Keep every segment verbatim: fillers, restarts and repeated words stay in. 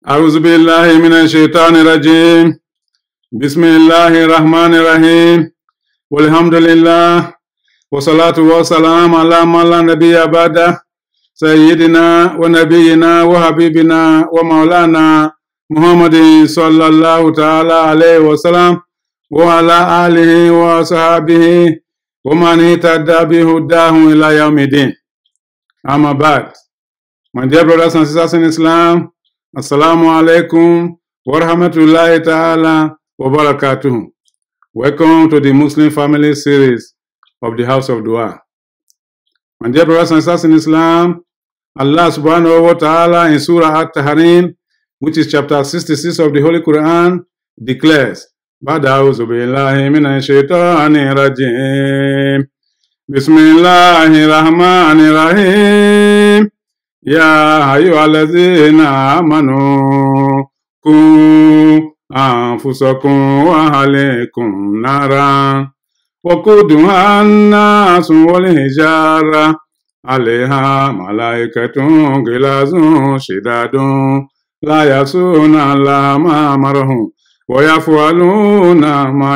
أعوذ بالله من الشيطان الرجيم. بسم الله الرحمن الرحيم. والحمد لله والصلاة والسلام على من لا نبي بعده سيدنا ونبينا وحبيبنا ومولانا محمد صلى الله تعالى عليه وسلم وعلى آله وصحبه ومن اهتدى بهداه إلى يوم الدين. أما بعد, my dear brothers and sisters in Islam, Assalamu alaikum wa rahmatullahi ta'ala wa barakatuh. Welcome to the Muslim Family Series of the House of Dua. My dear brothers and sisters in Islam, Allah subhanahu wa ta'ala in Surah At-Tahrim, which is chapter sixty-six of the Holy Quran, declares, Bada'uzu billahi minash shaitanir rajim. Bismillahir rahmanir rahim. يا أيها الذين آمنوا قوا أنفسكم وأهليكم نارا وقودها الناس والحجارة عليها ملائكة غلاظ شداد لا يعصون الله ما أمرهم ويفعلون ما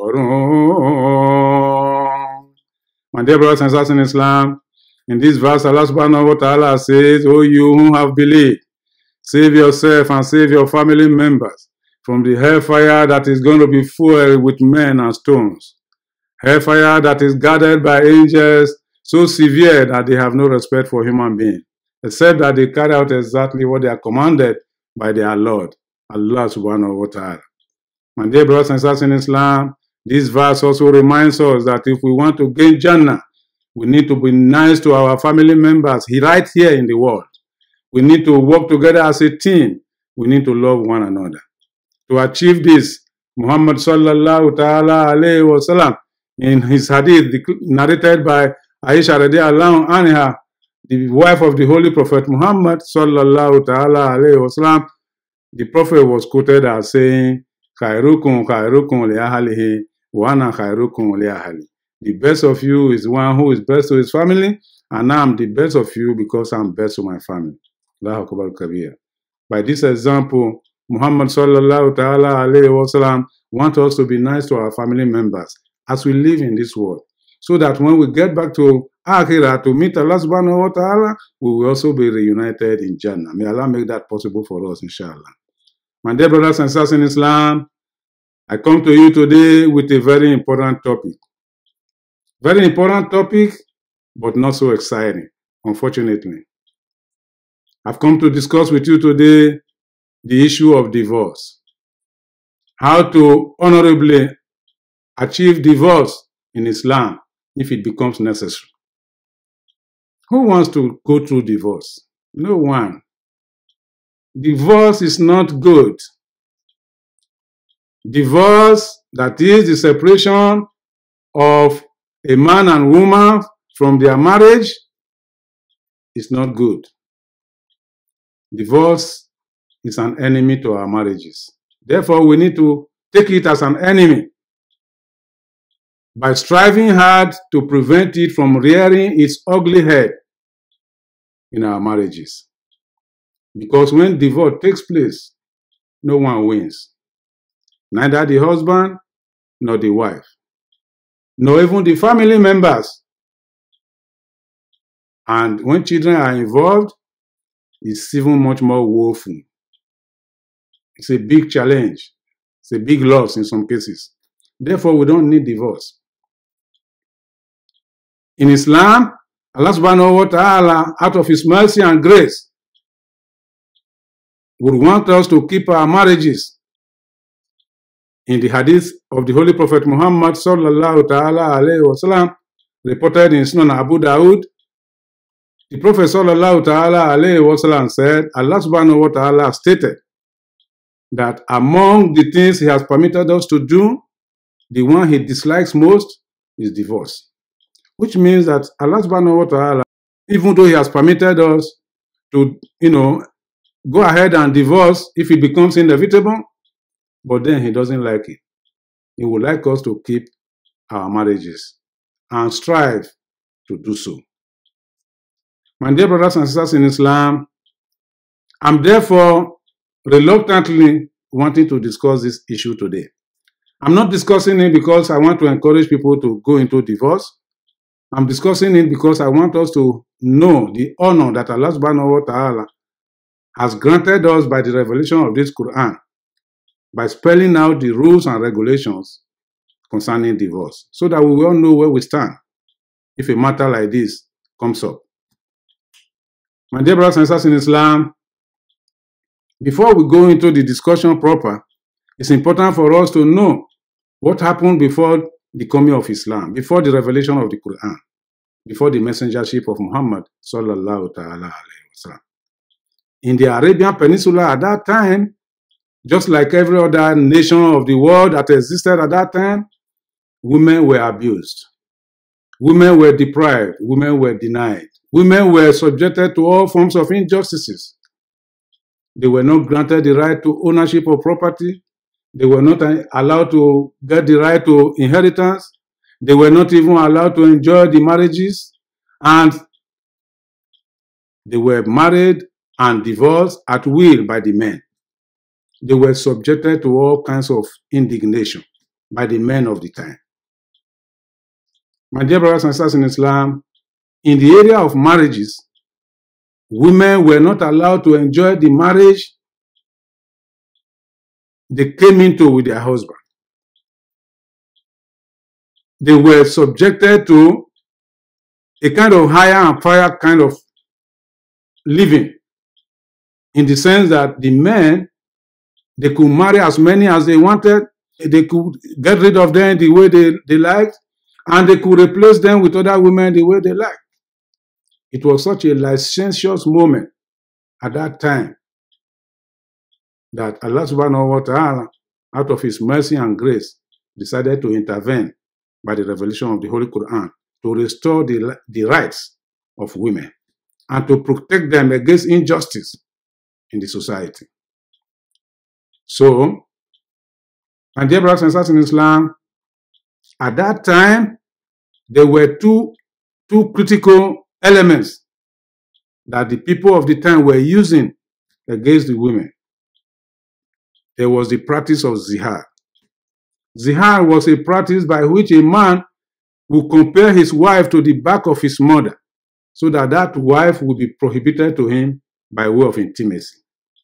يؤمرون. My dear brothers and sisters in Islam, in this verse, Allah subhanahu wa ta'ala says, O you who have believed, save yourself and save your family members from the hellfire that is going to be full with men and stones. Hellfire that is guarded by angels so severe that they have no respect for human beings, except that they carry out exactly what they are commanded by their Lord, Allah subhanahu wa ta'ala. My dear brothers and sisters in Islam, this verse also reminds us that if we want to gain Jannah, we need to be nice to our family members right here in the world. We need to work together as a team. We need to love one another. To achieve this, Muhammad sallallahu ta'ala alayhi wa sallam, in his hadith narrated by Aisha radiallahu anha, the wife of the Holy Prophet Muhammad sallallahu ta'ala alayhi wa sallam, the Prophet was quoted as saying, Khairukum khairukum li ahlihi wa ana khairukum li ahli. The best of you is one who is best to his family, and I'm the best of you because I'm best to my family. Allahu Akbar Kabir. By this example, Muhammad sallallahu ta'ala alayhi wa sallam wants us to be nice to our family members as we live in this world, so that when we get back to Akhirah to meet Allah subhanahu wa ta'ala, we will also be reunited in Jannah. May Allah make that possible for us, inshallah. My dear brothers and sisters in Islam, I come to you today with a very important topic. Very important topic, but not so exciting, unfortunately. I've come to discuss with you today the issue of divorce. How to honorably achieve divorce in Islam if it becomes necessary. Who wants to go through divorce? No one. Divorce is not good. Divorce, that is the separation of a man and woman from their marriage, is not good. Divorce is an enemy to our marriages. Therefore, we need to take it as an enemy by striving hard to prevent it from rearing its ugly head in our marriages. Because when divorce takes place, no one wins. Neither the husband nor the wife, nor even the family members. And when children are involved, it's even much more woeful. It's a big challenge. It's a big loss in some cases. Therefore, we don't need divorce. In Islam, Allah subhanahu wa ta'ala, out of His mercy and grace, would want us to keep our marriages. In the hadith of the Holy Prophet Muhammad sallallahu ta'ala alayhi wa sallam, reported in Sunan Abu Dawud, the Prophet sallallahu ta'ala alayhi wa sallam said, Allah subhanahu wa ta'ala stated that among the things He has permitted us to do, the one He dislikes most is divorce. Which means that Allah subhanahu wa ta'ala, even though He has permitted us to, you know, go ahead and divorce if it becomes inevitable, but then He doesn't like it. He would like us to keep our marriages and strive to do so. My dear brothers and sisters in Islam, I'm therefore reluctantly wanting to discuss this issue today. I'm not discussing it because I want to encourage people to go into divorce. I'm discussing it because I want us to know the honor that Allah subhanahu wa ta'ala has granted us by the revelation of this Quran, by spelling out the rules and regulations concerning divorce, so that we all know where we stand if a matter like this comes up. My dear brothers and sisters in Islam, before we go into the discussion proper, it's important for us to know what happened before the coming of Islam, before the revelation of the Quran, before the messengership of Muhammad sallallahu ta'ala alayhi wa sallam. In the Arabian Peninsula at that time, just like every other nation of the world that existed at that time, women were abused. Women were deprived. Women were denied. Women were subjected to all forms of injustices. They were not granted the right to ownership of property. They were not allowed to get the right to inheritance. They were not even allowed to enjoy the marriages. And they were married and divorced at will by the men. They were subjected to all kinds of indignation by the men of the time. My dear brothers and sisters in Islam, in the area of marriages, women were not allowed to enjoy the marriage they came into with their husband. They were subjected to a kind of hire and fire kind of living, in the sense that the men, they could marry as many as they wanted, they could get rid of them the way they, they liked, and they could replace them with other women the way they liked. It was such a licentious moment at that time that Allah subhanahu wa ta'ala, out of His mercy and grace, decided to intervene by the revelation of the Holy Quran to restore the, the rights of women and to protect them against injustice in the society. So, my dear brothers and sisters in Islam, at that time, there were two, two critical elements that the people of the time were using against the women. There was the practice of zihar. Zihar was a practice by which a man would compare his wife to the back of his mother, so that that wife would be prohibited to him by way of intimacy.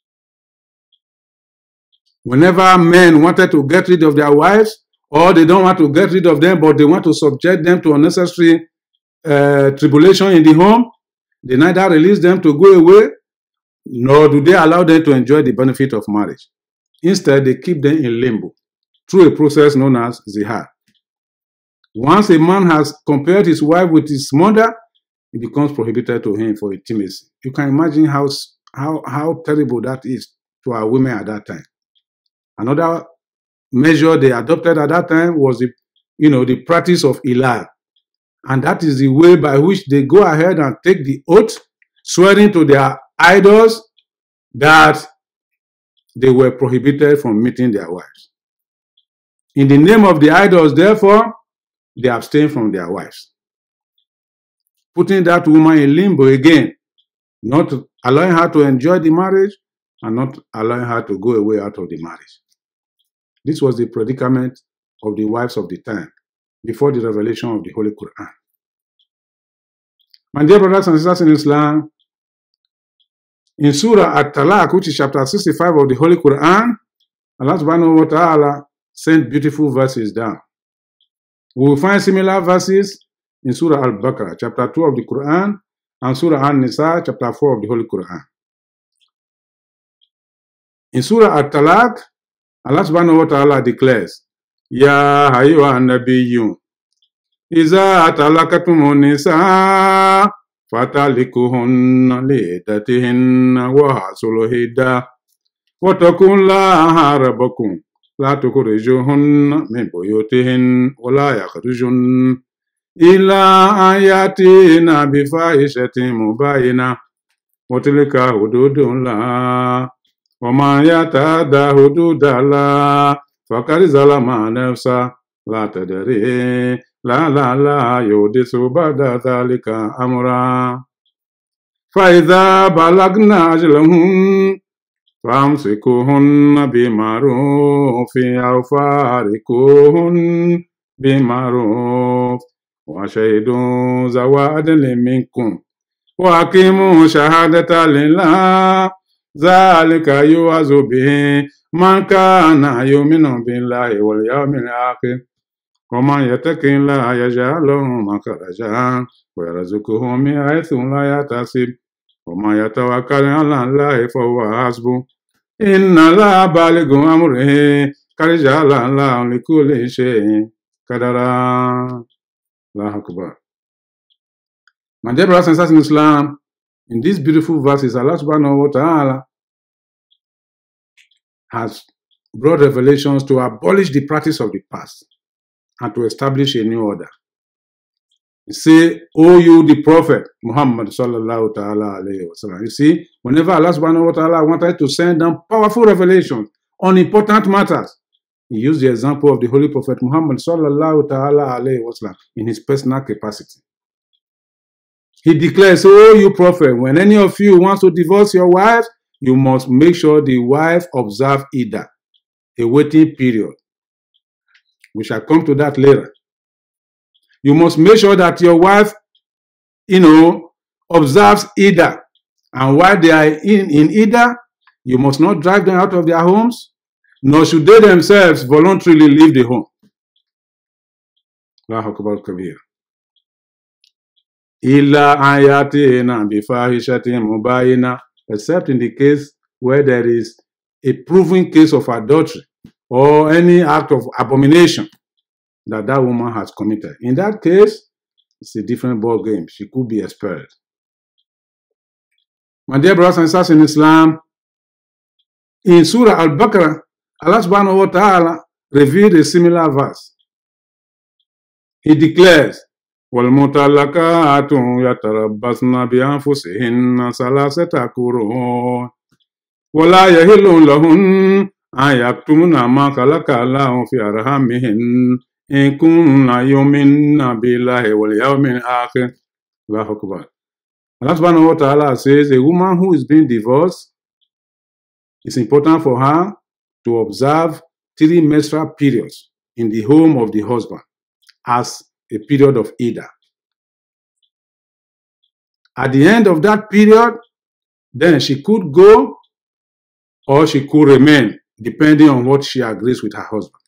Whenever men wanted to get rid of their wives, or they don't want to get rid of them, but they want to subject them to unnecessary uh, tribulation in the home, they neither release them to go away, nor do they allow them to enjoy the benefit of marriage. Instead, they keep them in limbo through a process known as zihar. Once a man has compared his wife with his mother, it becomes prohibited to him for intimacy. You can imagine how, how, how terrible that is to our women at that time. Another measure they adopted at that time was the, you know, the practice of ilal. And that is the way by which they go ahead and take the oath, swearing to their idols that they were prohibited from meeting their wives. In the name of the idols, therefore, they abstain from their wives, putting that woman in limbo again, not allowing her to enjoy the marriage and not allowing her to go away out of the marriage. This was the predicament of the wives of the time before the revelation of the Holy Quran. My dear brothers and sisters in Islam, in Surah At-Talaq, which is chapter sixty-five of the Holy Quran, Allah subhanahu wa ta'ala sent beautiful verses down. We will find similar verses in Surah Al-Baqarah, chapter two of the Quran, and Surah An-Nisa, chapter four of the Holy Quran. In Surah At-Talaq, Allah subhanahu wa ta'ala declares, Ya ayyuhan nabiyyu, iza atalaqatumun nisa fatalikuhunna liiddatihinna wa hasulu hidda wa taqullaha rabbakum la tukhrijuhunna min buyutihin wa la yakhrujun illa an yatina bi fahishatin mubayyina wa tilka hududullah wa man yatada hududallah faqad zalama nafsa la tadri la la la yudisu ba'da dhalika amra fa idha balagna ajalahum فَأَمْسِكُوهُنَّ بِمَعْرُوفٍ أَوْ فَارِقُوهُنَّ بِمَعْرُوفٍ وَشَهِدُوا ذَوَا عَدْلٍ مِنكُمْ وَأَقِيمُوا شَهَادَةَ لِلَّهِ ذَلِكَ يُوعَظُ بِهِ مَنْ كَانَ يُؤْمِنُ بِاللَّهِ وَالْيَوْمِ الْآخِرِ وَمَنْ يَتَّقِ اللَّهَ يَجْعَلْ لَهُ مَخْرَجًا وَيَرْزُقْهُ مِنْ حَيْثُ لَا يَحْتَسِبُ وَمَنْ يَتَوَكَّلْ عَلَى اللَّهِ فَهُوَ حَسْبُهُ إِنَّ اللَّهَ بَالِغُ أَمْرِهِ قَدْ جَعَلَ اللَّهُ لِكُلِّ شَيْءٍ قَدْرًا. Allahu Akbar. My dear brothers and sisters in Islam, in these beautiful verses, Allah subhanahu wa ta'ala has brought revelations to abolish the practice of the past and to establish a new order. You see, O you, the Prophet Muhammad sallallahu ta'ala alayhi wa sallam. You see, whenever Allah subhanahu wa ta'ala wanted to send them powerful revelations on important matters, he used the example of the Holy Prophet Muhammad sallallahu ta'ala alayhi wa sallam in his personal capacity. He declares, "Oh, you prophet, when any of you wants to divorce your wife, you must make sure the wife observe Ida, a waiting period." We shall come to that later. You must make sure that your wife, you know, observes Ida. And while they are in, in Ida, you must not drive them out of their homes, nor should they themselves voluntarily leave the home. Allahu Akbar Kabir. Illa ayatina bifahishatin mubayina, except in the case where there is a proven case of adultery or any act of abomination that that woman has committed. In that case, it's a different ball game. She could be expelled. My dear brothers and sisters in Islam, in Surah Al-Baqarah, Allah subhanahu wa ta'ala revealed a similar verse. He declares, وَالْمُطَلَّقَاتُ يَتَرَبَّصْنَ بِأَنفُسِهِنَّ ثَلَاثَةَ قُرُوءٍ وَلَا يَحِلُّ لَهُنَّ أَن يَكْتُمْنَ مَا خَلَقَ اللَّهُ فِي أَرْحَامِهِنَّ إِن كُنَّ يُؤْمِنَّ بِاللَّهِ وَالْيَوْمِ الْآخِرِ. Allahu Akbar. Allah subhanahu wa ta'ala says a woman who is being divorced, it's important for her to observe three menstrual periods in the home of the husband as a period of Ida. At the end of that period, then she could go or she could remain, depending on what she agrees with her husband.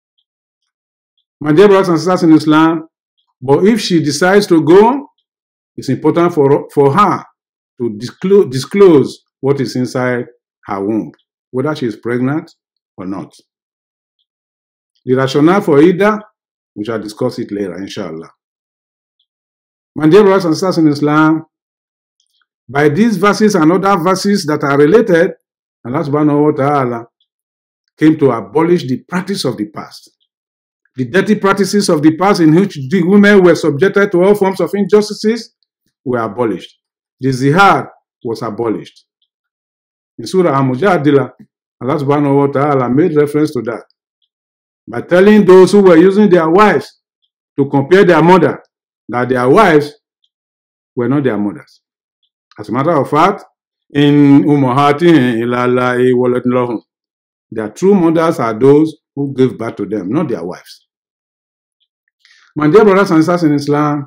My dear brothers and sisters in Islam, but if she decides to go, it's important for, for her to disclose, disclose what is inside her womb, whether she is pregnant or not. The rationale for Ida, we shall discuss it later, inshallah. My dear brothers and sisters in Islam, by these verses and other verses that are related, Allah subhanahu wa ta'ala came to abolish the practice of the past. The dirty practices of the past in which the women were subjected to all forms of injustices were abolished. The zihar was abolished. In Surah Al-Mujadila, Allah subhanahu wa ta'ala made reference to that by telling those who were using their wives to compare their mother, that their wives were not their mothers. As a matter of fact, in Ummahatihim illa Allahi waladna lahum, their true mothers are those who gave birth to them, not their wives. My dear brothers and sisters in Islam,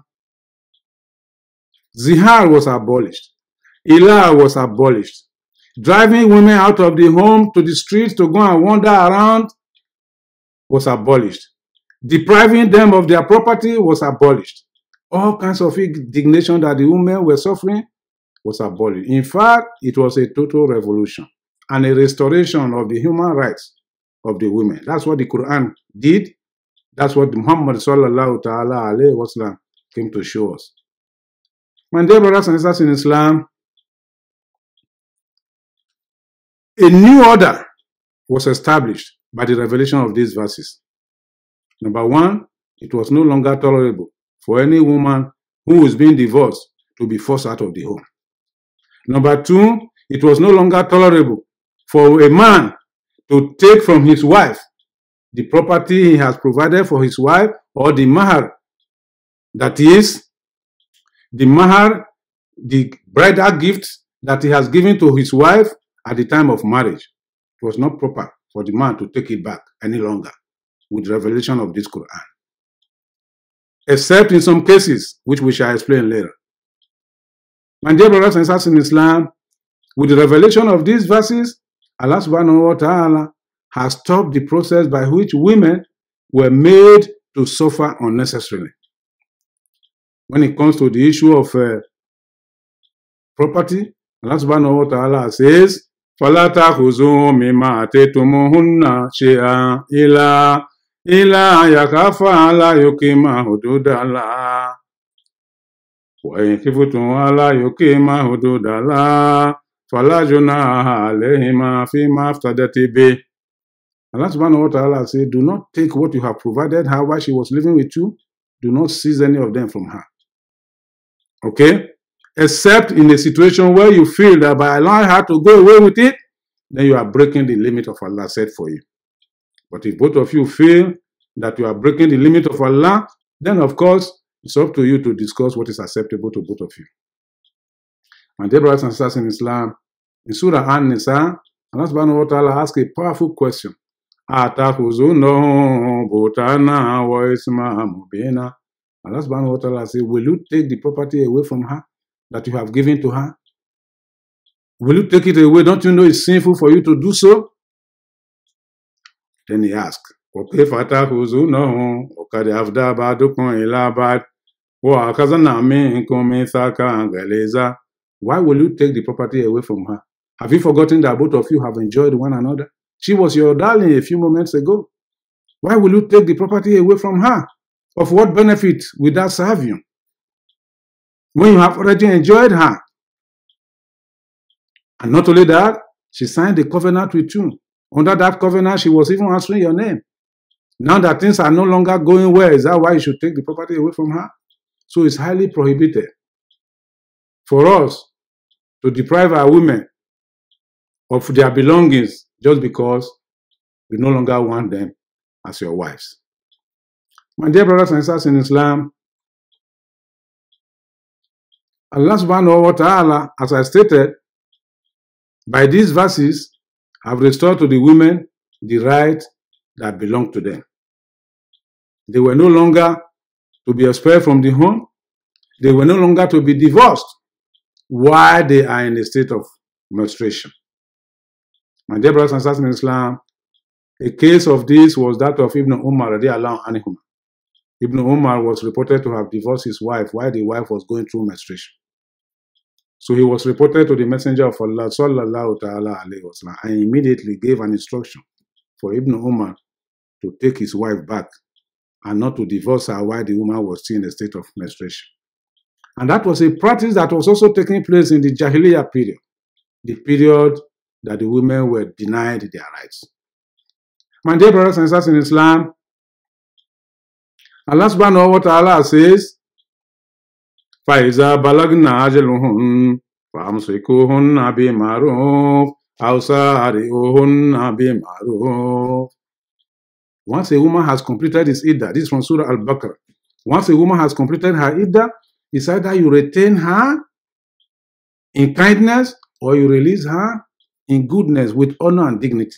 zihar was abolished. Ilah was abolished. Driving women out of the home to the streets to go and wander around was abolished. Depriving them of their property was abolished. All kinds of indignation that the women were suffering was abolished. In fact, it was a total revolution and a restoration of the human rights of the women. That's what the Quran did. That's what Muhammad sallallahu ta'ala alayhi wa sallam came to show us. My dear brothers and sisters in Islam, a new order was established by the revelation of these verses. Number one, it was no longer tolerable for any woman who is being divorced to be forced out of the home. Number two, it was no longer tolerable for a man to take from his wife the property he has provided for his wife, or the mahar, that is, the mahar, the bridal gift that he has given to his wife at the time of marriage, it was not proper for the man to take it back any longer with revelation of this Quran. Except in some cases, which we shall explain later. My dear brothers and sisters in Islam, with the revelation of these verses, Allah subhanahu wa ta'ala has stopped the process by which women were made to suffer unnecessarily. When it comes to the issue of uh, property, Allah subhanahu wa ta'ala says, فَلَا تَأْخُذُوا مِمَّا آتَيْتُمُوهُنَّ شَيْئًا إِلَّا إِلَّا يَخَافَا أَلَّا يُقِيمَا حُدُودَ اللَّهِ وَإِنْ خِفْتُمْ أَلَّا يُقِيمَا حُدُودَ اللَّهِ فَلَا جُنَاحَ عَلَيْهِمَا فِيمَا افْتَدَتْ بِهِ. Allah subhanahu wa ta'ala said, do not take what you have provided her while she was living with you. Do not seize any of them from her. Okay? Except in a situation where you feel that by allowing her to go away with it, then you are breaking the limit of Allah set for you. But if both of you feel that you are breaking the limit of Allah, then of course, it's up to you to discuss what is acceptable to both of you. My dear brothers and sisters in Islam, in Surah An-Nisa, Allah subhanahu wa ta'ala asks a powerful question. Atakhuzuna butana wa isma mubina. Allah subhanahu wa ta'ala says, will you take the property away from her that you have given to her? Will you take it away? Don't you know it's sinful for you to do so? Then he asked, okay, fatakhuzuna qad afda ba'dukum ila ba'd wa akhadna minkum mithaqan ghaliza. Why will you take the property away from her? Have you forgotten that both of you have enjoyed one another? She was your darling a few moments ago. Why will you take the property away from her? Of what benefit will that serve you? When you have already enjoyed her. And not only that, she signed a covenant with you. Under that covenant, she was even answering your name. Now that things are no longer going well, is that why you should take the property away from her? So it's highly prohibited for us to deprive our women of their belongings just because we no longer want them as your wives. My dear brothers and sisters in Islam, Allah subhanahu wa ta'ala, as I stated, by these verses, have restored to the women the right that belonged to them. They were no longer to be expelled from the home. They were no longer to be divorced while they are in a state of menstruation. My dear brothers and sisters in Islam, a case of this was that of Ibn Umar radiallahu anhu. Ibn Umar was reported to have divorced his wife while the wife was going through menstruation. So he was reported to the Messenger of Allah sallallahu ta'ala alayhi wa sallam, and immediately gave an instruction for Ibn Umar to take his wife back and not to divorce her while the woman was still in a state of menstruation. And that was a practice that was also taking place in the Jahiliyyah period, the period that the women were denied their rights. My dear brothers and sisters in Islam, Allah subhanahu wa ta'ala says, فَإِذَا بَلَغْنَا أَجَلُهُنَّ فَأَمْسِكُوهُنَّ بِمَعْرُوفٍ أَوْ سَارِّحُوهُنَّ بِمَعْرُوفٍ. Once a woman has completed his iddah, this is from Surah Al-Baqarah. Once a woman has completed her iddah, it's either you retain her in kindness or you release her in goodness with honor and dignity.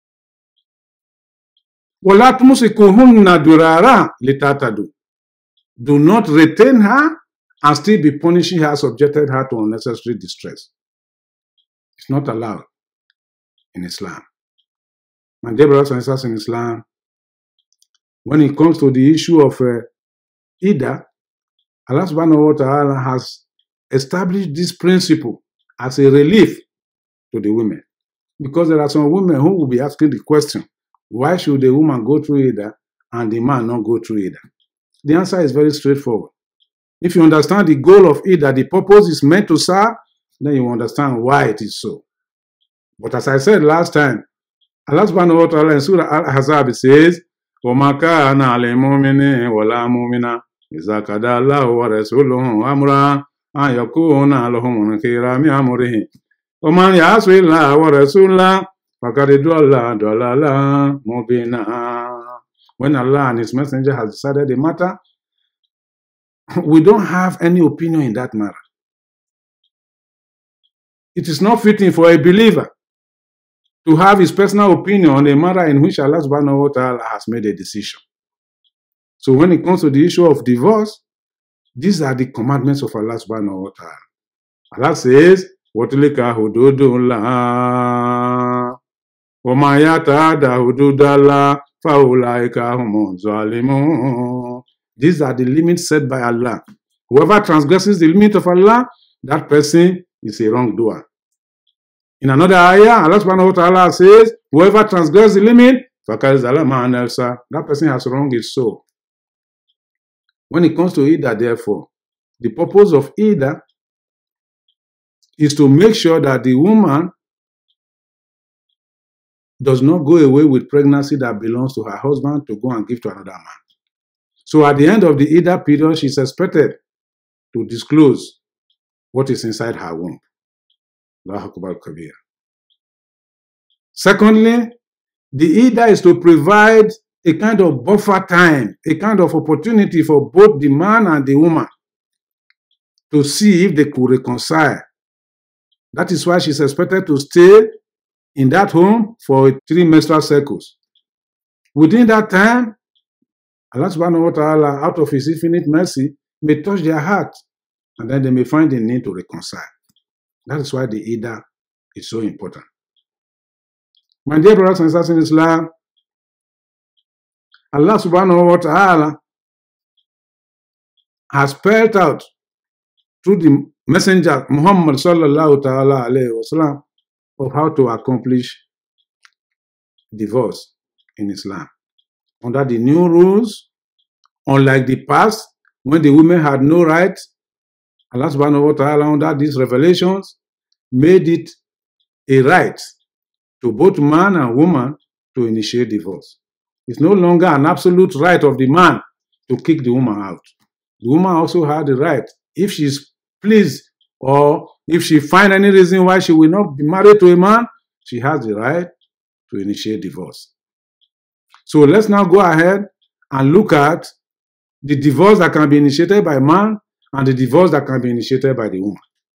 وَلَا تُمْسِكُوهُنَّ دُرَارًا لِتَعْتَدُوا. Do not retain her and still be punishing her, subjected her to unnecessary distress. It's not allowed in Islam. My dear brothers and sisters in Islam, when it comes to the issue of uh, iddah, Allah subhanahu wa ta'ala has established this principle as a relief to the women. Because there are some women who will be asking the question, why should the woman go through iddah and the man not go through iddah? The answer is very straightforward. If you understand the goal of iddah, the purpose is meant to serve, then you understand why it is so. But as I said last time, Allah subhanahu wa ta'ala in Surah Al-Ahzab says, وَمَا كَانَ عَلَيْهِ مُؤْمِنٍ وَلَا مُؤْمِنَةٍ إِذَا قَضَى اللَّهُ وَرَسُولُهُ أَمْرًا أَن يَكُونَ لَهُمُ الْخِيَرَةُ مِنْ أَمْرِهِمْ وَمَنْ يَعْصِ اللَّهَ وَرَسُولَهُ فَقَدْ ضَلَّ ضَلَالًا مُبِينًا. When Allah and His Messenger has decided the matter, we don't have any opinion in that matter. It is not fitting for a believer to have his personal opinion on a matter in which Allah subhanahu wa ta'ala has made a decision. So when it comes to the issue of divorce, these are the commandments of Allah subhanahu wa ta'ala. Allah says, وَتِلِكَ حُدُودُ اللَّهِ وَمَا يَتَعَدَّ حُدُودَ اللَّهِ فَأُولَٰئِكَ هُمُ الظَّالِمُونَ. These are the limits set by Allah. Whoever transgresses the limit of Allah, that person is a wrongdoer. In another ayah, Allah subhanahu wa ta'ala says, whoever transgresses the limit, that person has wronged his soul. When it comes to Iddah, therefore, the purpose of Iddah is to make sure that the woman does not go away with pregnancy that belongs to her husband to go and give to another man. So at the end of the Iddah period, she is expected to disclose what is inside her womb. Allahu Akbar Kabir. Secondly, the Iddah is to provide a kind of buffer time, a kind of opportunity for both the man and the woman to see if they could reconcile. That is why she's expected to stay in that home for three menstrual cycles. Within that time, Allah subhanahu wa ta'ala, out of his infinite mercy, may touch their heart, and then they may find the need to reconcile. That is why the Iddah is so important. My dear brothers and sisters in Islam, Allah subhanahu wa ta'ala has spelled out through the messenger Muhammad sallallahu ta'ala alayhi wa sallam of how to accomplish divorce in Islam. Under the new rules, unlike the past, when the women had no right, Allah subhanahu wa ta'ala under these revelations made it a right to both man and woman to initiate divorce. It's no longer an absolute right of the man to kick the woman out. The woman also had the right, if she's pleased or if she finds any reason why she will not be married to a man, she has the right to initiate divorce. So let's now go ahead and look at the divorce that can be initiated by a man and the divorce that can be initiated by the woman.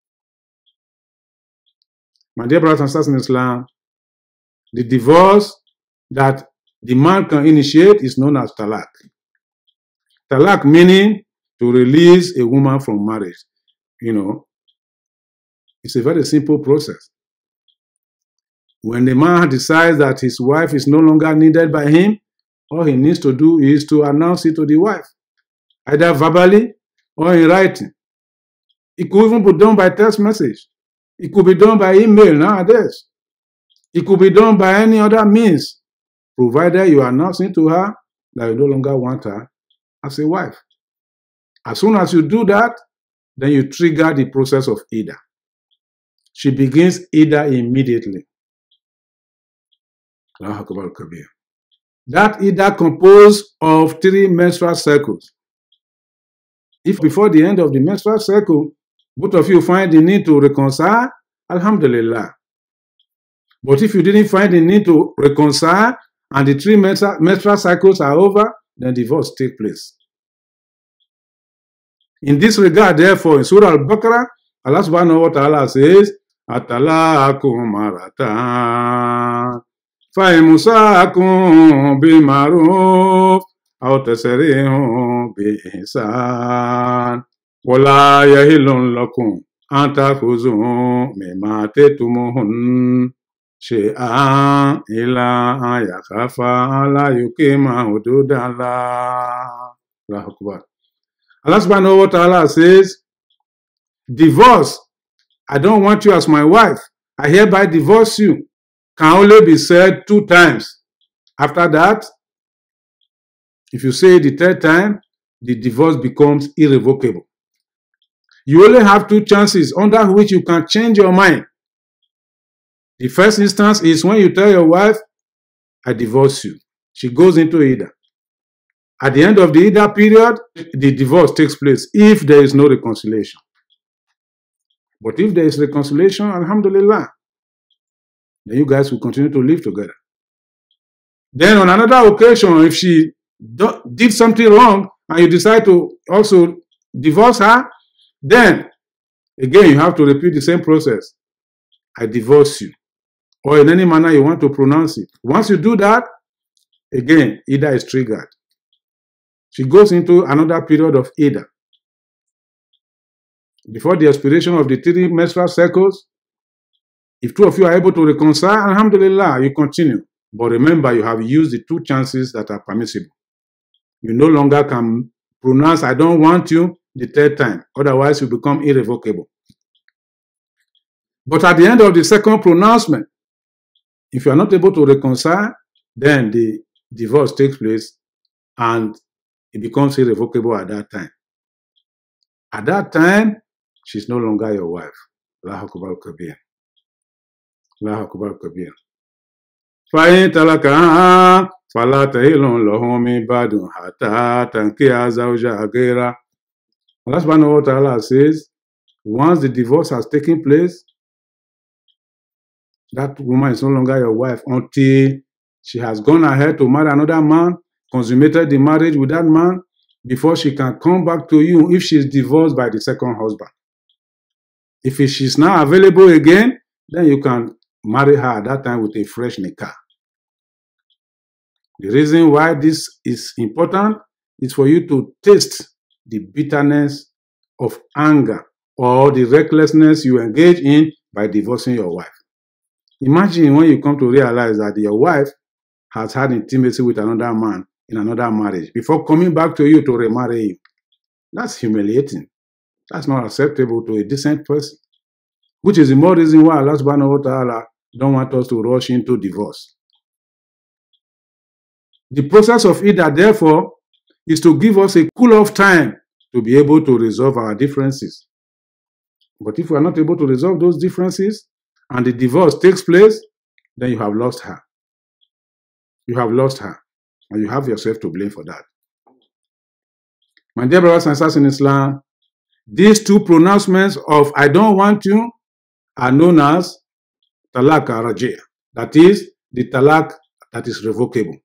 My dear brothers and sisters in Islam, the divorce that the man can initiate is known as talaq. Talaq meaning to release a woman from marriage. You know, it's a very simple process. When the man decides that his wife is no longer needed by him, all he needs to do is to announce it to the wife, either verbally or in writing. It could even be done by text message. It could be done by email nowadays. It could be done by any other means, provided you announce it to her that you no longer want her as a wife. As soon as you do that, then you trigger the process of Iddah. She begins Iddah immediately. Allahu Akbar Kabir. That Iddah composed of three menstrual cycles. If before the end of the menstrual cycle, both of you find the need to reconcile, alhamdulillah. But if you didn't find the need to reconcile and the three menstrual cycles are over, then divorce takes place. In this regard, therefore, in Surah Al-Baqarah, Allah subhanahu wa ta'ala says, Atalaqu maratan fa'imsakum bima'ruf aw tasrihun biihsan wala yahillun lakum an ta'khudhu mimma ataytumuhun shay'an illa an yakhafa la yuqima hududallah. Allahu Akbar. Allah subhanahu wa ta'ala says, divorce, I don't want you as my wife, I hereby divorce you, can only be said two times. After that, if you say the third time, the divorce becomes irrevocable. You only have two chances under which you can change your mind. The first instance is when you tell your wife, I divorce you. She goes into Iddah. At the end of the Iddah period, the divorce takes place if there is no reconciliation. But if there is reconciliation, alhamdulillah, then you guys will continue to live together. Then on another occasion, if she do, did something wrong and you decide to also divorce her, then again you have to repeat the same process. I divorce you. or in any manner you want to pronounce it. Once you do that, again, Ida is triggered. She goes into another period of Ida. Before the expiration of the three menstrual cycles, if two of you are able to reconcile, alhamdulillah, you continue. But remember, you have used the two chances that are permissible. You no longer can pronounce, I don't want you, the third time. Otherwise, you become irrevocable. But at the end of the second pronouncement, if you are not able to reconcile, then the divorce takes place and it becomes irrevocable at that time. At that time, she's no longer your wife. Allahu Akbar Kabir. Allahu Akbar Kabir. فَإِن تَلَكَهَا فَلَا تَحِلُّ لَهُ مِن بَعْدُ حَتَّىٰ تَنكِحَ زَوْجًا غَيْرَهُ. Allah subhanahu wa ta'ala says, once the divorce has taken place, that woman is no longer your wife until she has gone ahead to marry another man, consummated the marriage with that man, before she can come back to you if she is divorced by the second husband. If she is now available again, then you can marry her at that time with a fresh nikah. The reason why this is important is for you to taste the bitterness of anger or the recklessness you engage in by divorcing your wife. Imagine when you come to realize that your wife has had intimacy with another man in another marriage before coming back to you to remarry you. That's humiliating. That's not acceptable to a decent person. Which is the more reason why Allah subhanahu wa ta'ala don't want us to rush into divorce. The process of Ida, therefore, is to give us a cool-off time to be able to resolve our differences. But if we are not able to resolve those differences and the divorce takes place, then you have lost her. You have lost her. And you have yourself to blame for that. My dear brothers and sisters in Islam, these two pronouncements of I don't want you are known as talaq rajia. That is the talaq that is revocable.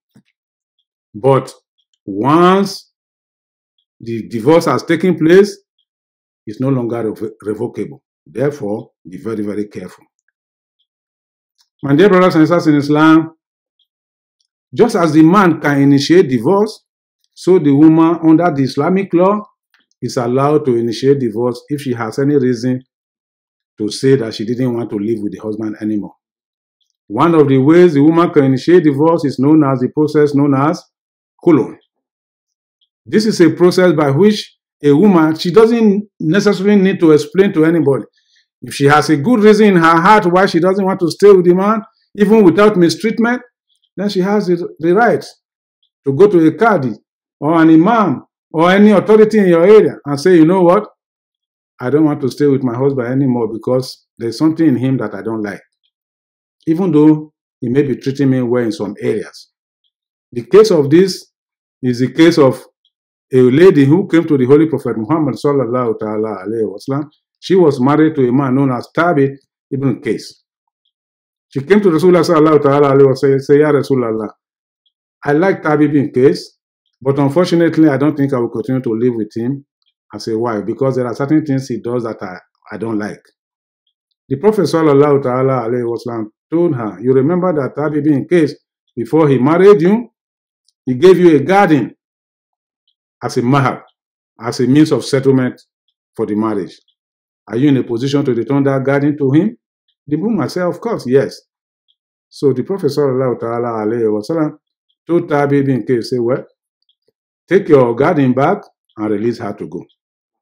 But once the divorce has taken place, it's no longer rev revocable. Therefore, be very, very careful. My dear brothers and sisters in Islam, just as the man can initiate divorce, so the woman under the Islamic law is allowed to initiate divorce if she has any reason to say that she didn't want to live with the husband anymore. One of the ways the woman can initiate divorce is known as the process known as khulu. This is a process by which a woman, she doesn't necessarily need to explain to anybody. If she has a good reason in her heart why she doesn't want to stay with the man, even without mistreatment, then she has the, the right to go to a Qadi or an Imam or any authority in your area and say, you know what, I don't want to stay with my husband anymore because there's something in him that I don't like, even though he may be treating me well in some areas. The case of this is the case of a lady who came to the Holy Prophet Muhammad sallallahu ta'ala alayhi wa sallam. She was married to a man known as Thabit ibn Qais. She came to Rasulullah sallallahu ta'ala alayhi wa sallam and said, Ya Rasulullah, I like Thabit ibn Qais, but unfortunately I don't think I will continue to live with him as a wife because there are certain things he does that I, I don't like. The Prophet sallallahu ta'ala alayhi wa sallam told her, you remember that Thabit ibn Qais, before he married you, he gave you a garden as a mahar, as a means of settlement for the marriage. Are you in a position to return that garden to him? The woman said, of course, yes. So the Prophet sallallahu ta'ala alayhi wa sallam told Thabit ibn Qais, say, well, take your garden back and release her to go.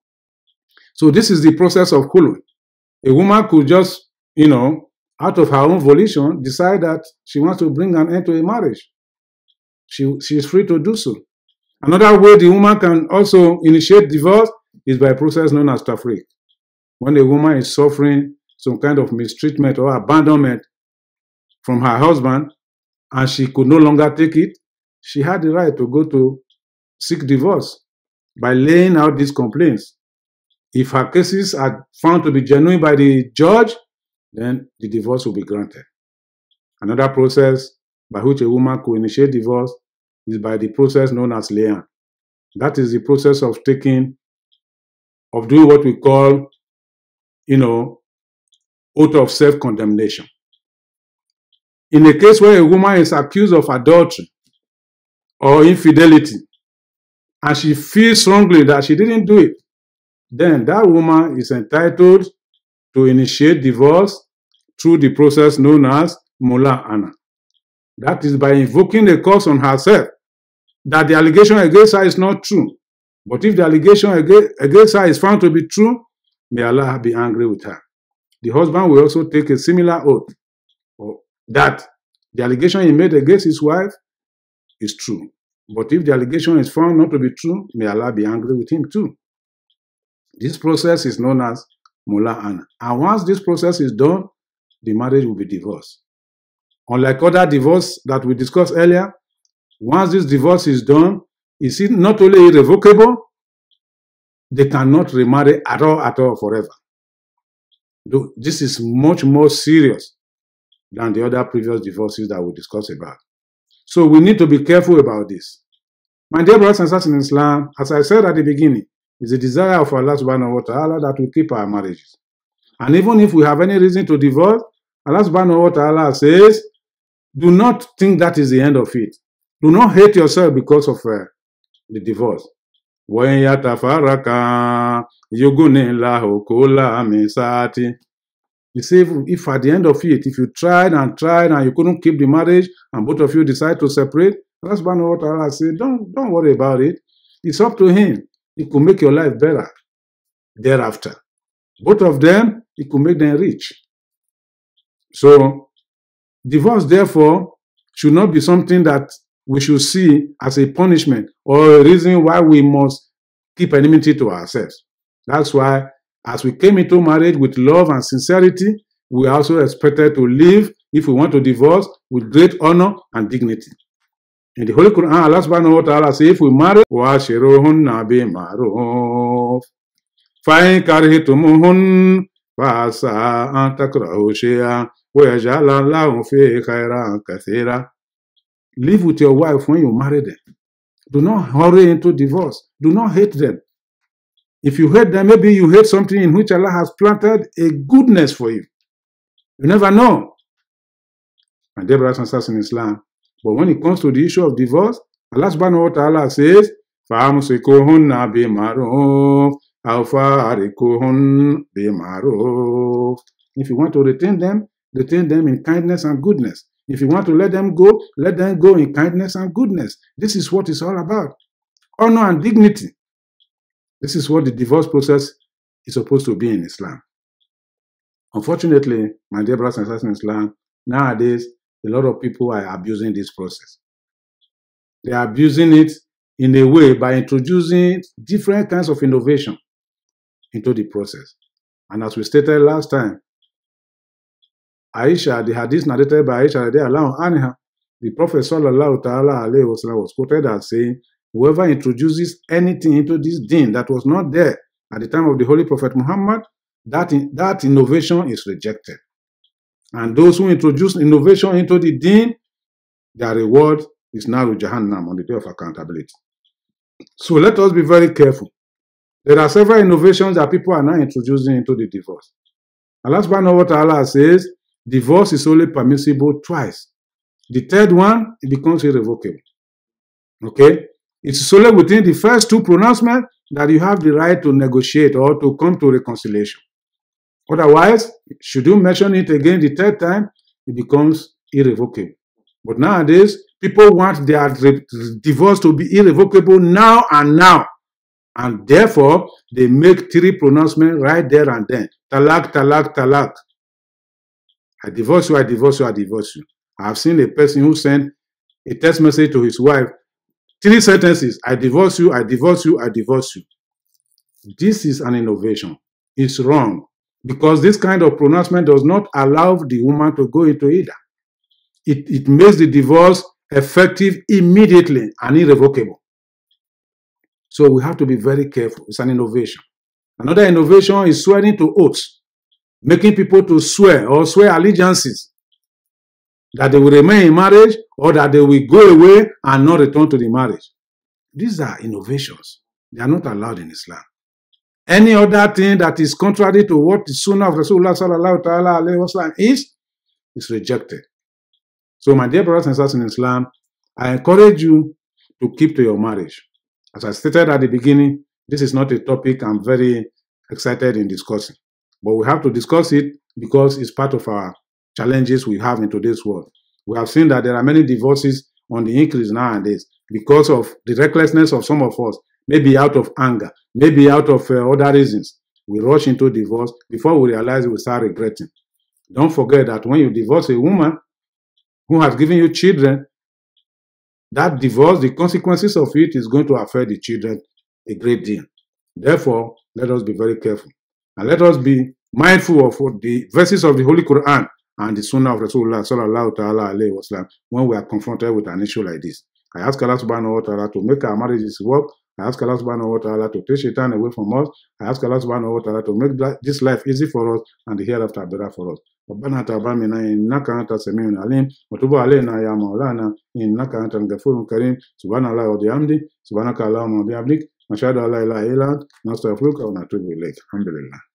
So this is the process of khulu. A woman could just, you know, out of her own volition, decide that she wants to bring an end to a marriage. She, she is free to do so. Another way the woman can also initiate divorce is by a process known as tafriq. When a woman is suffering some kind of mistreatment or abandonment from her husband and she could no longer take it, she had the right to go to seek divorce by laying out these complaints. If her cases are found to be genuine by the judge, then the divorce will be granted. Another process by which a woman could initiate divorce is by the process known as li'an. That is the process of taking, of doing what we call, you know, oath of self-condemnation. In a case where a woman is accused of adultery or infidelity, and she feels strongly that she didn't do it, then that woman is entitled to initiate divorce through the process known as mula'ana. That is by invoking a curse on herself that the allegation against her is not true. But if the allegation against her is found to be true, may Allah be angry with her. The husband will also take a similar oath that the allegation he made against his wife is true. But if the allegation is found not to be true, may Allah be angry with him too. This process is known as mula'ana. And once this process is done, the marriage will be divorced. Unlike other divorce that we discussed earlier, once this divorce is done, is it not only irrevocable, they cannot remarry at all, at all, forever. This is much more serious than the other previous divorces that we discussed about. So we need to be careful about this. My dear brothers and sisters in Islam, as I said at the beginning, it's the desire of Allah subhanahu wa ta'ala that we keep our marriages. And even if we have any reason to divorce, Allah subhanahu wa ta'ala says, do not think that is the end of it. Do not hate yourself because of uh, the divorce. When yatafaraka yugunillahu kulla misati. You see, if, if at the end of it, if you tried and tried and you couldn't keep the marriage and both of you decide to separate, Allah subhanahu wa ta'ala says, don't, don't worry about it. It's up to him. It could make your life better thereafter. Both of them, it could make them rich. So, divorce, therefore, should not be something that we should see as a punishment or a reason why we must keep enmity to ourselves. That's why, as we came into marriage with love and sincerity, we are also expected to live, if we want to divorce, with great honor and dignity. In the Holy Quran, Allah subhanahu wa ta'ala says, if we marry, وَأَشِرُوهُنَّ بِمَعْرُوفٍ فَإِنْ كَرِهْتُمُوهُنَّ فَعَسَىٰ أَن تَكْرَهُوا شَيْئًا وَيَجْعَلَ اللَّهُ فِيهِ خَيْرًا كَثِيرًا. Live with your wife when you marry them. Do not hurry into divorce. Do not hate them. If you hate them, maybe you hate something in which Allah has planted a goodness for you. You never know. My dear brothers and sisters in Islam, but when it comes to the issue of divorce, Allah subhanahu wa ta'ala says, فَأَمْسِكُوهُنَّ بِمَعْرُوفٍ أَوْ فَارِقُوهُنَّ بِمَعْرُوفٍ. If you want to retain them, retain them in kindness and goodness. If you want to let them go, let them go in kindness and goodness. This is what it's all about. Honor and dignity. This is what the divorce process is supposed to be in Islam. Unfortunately, my dear brothers and sisters in Islam, nowadays, a lot of people are abusing this process. They are abusing it in a way by introducing different kinds of innovation into the process. And as we stated last time, Aisha, the hadith narrated by Aisha, the Prophet sallallahu ta'ala alayhi wa sallam was quoted as saying, whoever introduces anything into this deen that was not there at the time of the Holy Prophet Muhammad, that, in, that innovation is rejected. And those who introduce innovation into the deen, their reward is Naru Jahannam on the day of accountability. So let us be very careful. There are several innovations that people are now introducing into the divorce. Allah subhanahu wa ta'ala says, divorce is only permissible twice. The third one, it becomes irrevocable. Okay? It's only within the first two pronouncements that you have the right to negotiate or to come to reconciliation. Otherwise, should you mention it again the third time, it becomes irrevocable. But nowadays, people want their divorce to be irrevocable now and now. And therefore, they make three pronouncements right there and then. Talak, talak, talak. I divorce you, I divorce you, I divorce you. I have seen a person who sent a text message to his wife. Three sentences. I divorce you, I divorce you, I divorce you. This is an innovation. It's wrong. Because this kind of pronouncement does not allow the woman to go into either. It, it makes the divorce effective immediately and irrevocable. So we have to be very careful. It's an innovation. Another innovation is swearing to oaths, making people to swear or swear allegiances that they will remain in marriage or that they will go away and not return to the marriage. These are innovations. They are not allowed in Islam. Any other thing that is contrary to what the Sunnah of Rasulullah sallallahu ta'ala alayhi wa sallam is, is rejected. So, my dear brothers and sisters in Islam, I encourage you to keep to your marriage. As I stated at the beginning, this is not a topic I'm very excited in discussing. But we have to discuss it because it's part of our challenges we have in today's world. We have seen that there are many divorces on the increase nowadays because of the recklessness of some of us, maybe out of anger, maybe out of uh, other reasons. We rush into divorce. Before we realize it, we start regretting. Don't forget that when you divorce a woman who has given you children, that divorce, the consequences of it is going to affect the children a great deal. Therefore, let us be very careful. And let us be mindful of the verses of the Holy Quran and the Sunnah of Rasulullah sallallahu ta'ala alayhi wa sallam when we are confronted with an issue like this. I ask Allah subhanahu wa ta'ala to make our marriages work. I ask Allah subhanahu wa ta'ala to take shaitan away from us. I ask Allah subhanahu wa ta'ala to make this life easy for us and the hereafter better for us. ربنا تقبل منا إنك أنت السميع العليم وتب علينا يا مولانا إنك أنت الغفور الكريم سبحان الله وبحمده سبحانك اللهم وبحمدك نشهد أن لا إله إلا أنت نستغفرك ونتوب إليك الحمد لله.